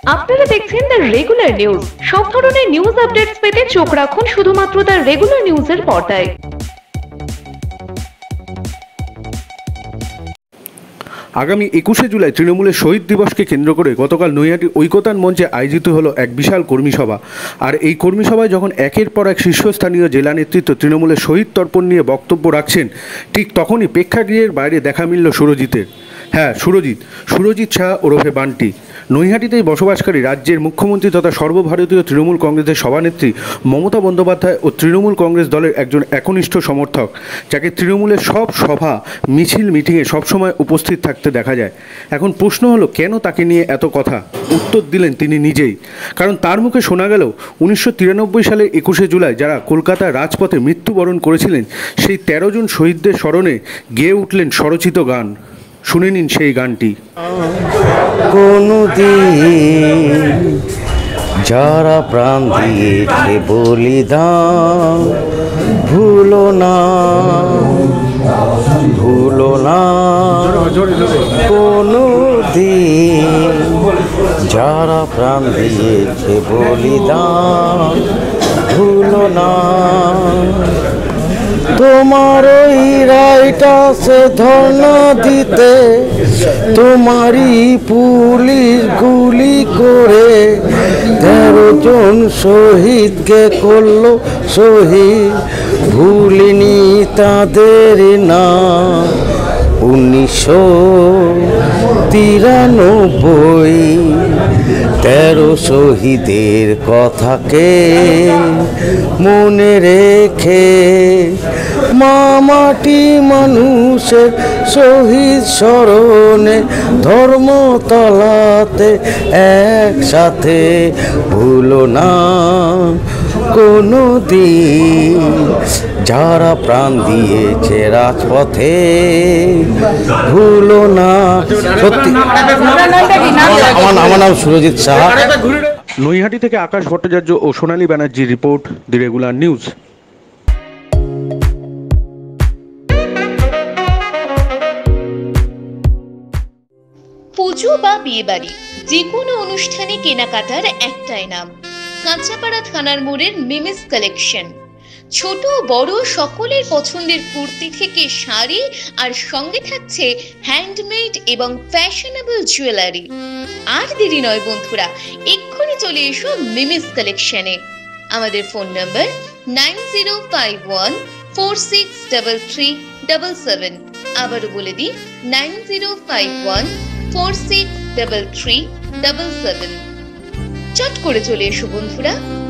আপনারা দেখছেন the regular news. সব ধরনের নিউজ আপডেটস পেতে চোখ রাখুন শুধুমাত্র দ্য রেগুলার নিউজের পর্দায়। আগামী 21শে জুলাই তৃণমূলের শহীদ দিবসকে কেন্দ্র করে গতকাল নৈহাটি ঐকতান মঞ্চে আয়োজিত হলো এক বিশাল কর্মী সভা। আর এই কর্মী সভায় যখন একের পর এক শীর্ষস্থানীয় জেলা নেতৃত্ব তৃণমূলের শহীদ তর্পণ নিয়ে বক্তব্য রাখছেন, ঠিক তখনই প্রেক্ষাগৃহের বাইরে দেখা মিলল সুরজিতের। হ্যাঁ, সুরজিৎ শাহ ওরফে বান্টি। নৈহাটিতেই বসবাসকারী রাজ্যের মুখ্যমন্ত্রী তথা সর্বভারতীয় তৃণমূল কংগ্রেসের সভানেত্রী মমতা বন্দ্যোপাধ্যায় ও তৃণমূল কংগ্রেস দলের একজন একনিষ্ঠ সমর্থক, যাকে তৃণমূলের সব সভা মিছিল মিটিংয়ে সবসময় উপস্থিত থাকতে দেখা যায়। এখন প্রশ্ন হলো, কেন তাকে নিয়ে এত কথা? উত্তর দিলেন তিনি নিজেই। কারণ তার মুখে শোনা গেল 1993 সালে 21শে জুলাই যারা কলকাতার রাজপথে মৃত্যুবরণ করেছিলেন, সেই 13 জন শহীদদের স্মরণে গেয়ে উঠলেন স্বরচিত গান। শুনে নিন সেই গানটি। কোনদিন যারা প্রাণ দিয়েছে বলিদান, ভুলো না কোনদিন যারা প্রাণ দিয়েছে বলিদান, ভুলো না। তোমার ওই রায়টা সে ধর্ণা দিতে তোমারই পুলিশ গুলি করে 13 জন শহীদকে করলো শহীদ, ভুলিনি তাদের নাম। 1993 13 শহীদের কথাকে মনে রেখে মাটি মানুষের শহীদ স্মরণে ধর্মতলাতে একসাথে ভুলো না কোনো দিন যারা প্রাণ দিয়েছে রাজপথে, ভুলো না। সত্যি, আমার নাম সুরজিৎ শাহ। নৈহাটি থেকে আকাশ ভট্টাচার্য ও Sonali Banerjee report, the regular news. পুজো বা বিয়ে বাড়ি, যে কোনো অনুষ্ঠানে কেনাকাটার একটাই নাম, কাঁচাপাড়া থানার মোড়ের মিমিস কালেকশন। ছোট বড় সকলের পছন্দের কুর্তি থেকে শাড়ি, আর সঙ্গে থাকছে হ্যান্ডমেড এবং ফ্যাশনেবল জুয়েলারি। আর দেরি নয় বন্ধুরা, এক্ষুনি চলে এসো মিমিস কালেকশনে। আমাদের ফোন নাম্বার 9051463377। আবারও বলে দিই 9051463377। চট করে চলে এসো বন্ধুরা।